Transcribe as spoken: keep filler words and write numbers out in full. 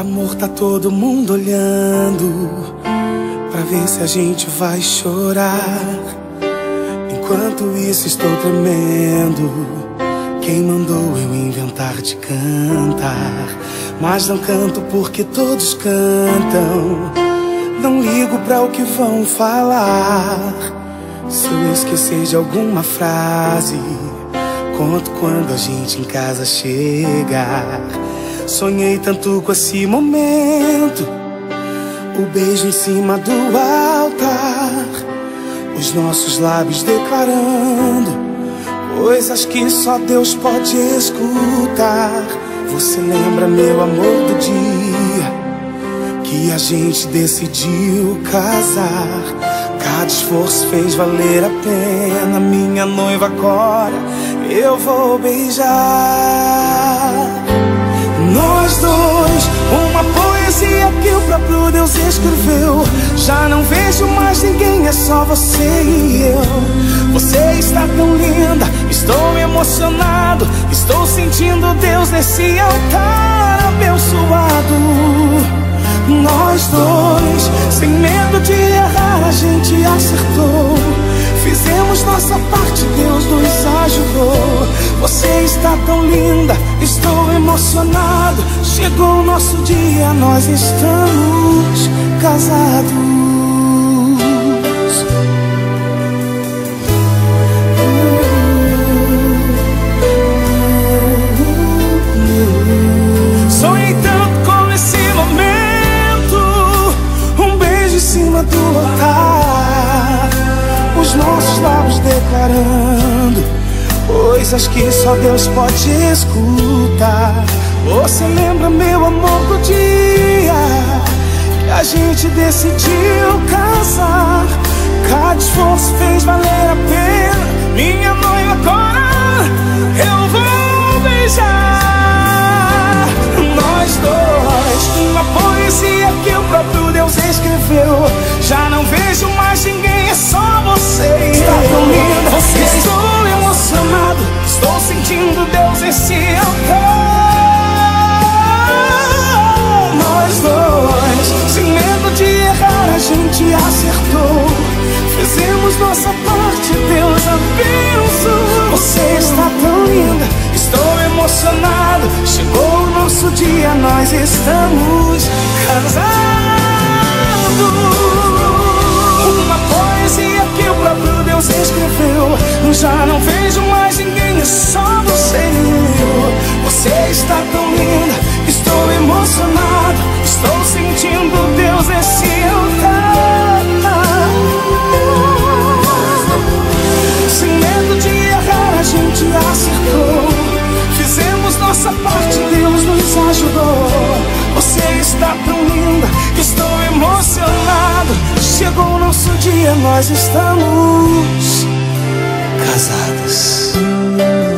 Amor, tá todo mundo olhando pra ver se a gente vai chorar. Enquanto isso estou tremendo. Quem mandou eu inventar de cantar? Mas não canto porque todos cantam. Não ligo pra o que vão falar. Se eu esquecer de alguma frase, conto quando a gente em casa chegar. Sonhei tanto com esse momento, o beijo em cima do altar, os nossos lábios declarando coisas que só Deus pode escutar. Você lembra, meu amor, do dia que a gente decidiu casar? Cada esforço fez valer a pena. Minha noiva agora eu vou beijar. Nós dois, uma poesia que o próprio Deus escreveu. Já não vejo mais ninguém, é só você e eu. Você está tão linda, estou emocionado. Estou sentindo Deus nesse altar abençoado. Nós dois, sem medo de errar, a gente acertou. Fizemos nossa parte, Deus nos ajudou. Você está tão linda, estou emocionado. Chegou o nosso dia, nós estamos casados. Sonhei tanto com esse momento, um beijo em cima do altar, os nossos lábios declarando coisas que só Deus pode escutar. Você lembra, meu amor, do dia que a gente decidiu casar? Cada esforço fez valer a pena. Minha noiva agora eu vou beijar. Nós dois, uma poesia que o próprio Deus escreveu. Já não vejo mais ninguém, é só você. Está tão linda, você. Estou emocionado, estou sentindo Deus nesse altar. Nós dois, sem medo de errar, a gente acertou. Fizemos nossa parte, Deus abençoou. Você está tão linda, estou emocionado. Chegou o nosso dia, nós estamos casados. Uma poesia que o próprio Deus escreveu. Já não vejo mais ninguém, é só você e eu. Você está tão linda, estou emocionado. Estou sentindo Deus nesse altar. Sem medo de errar, a gente acertou. Fizemos nossa parte, Deus nos ajudou. Você está tão linda, estou emocionado. Chegou o nosso dia, nós estamos casados.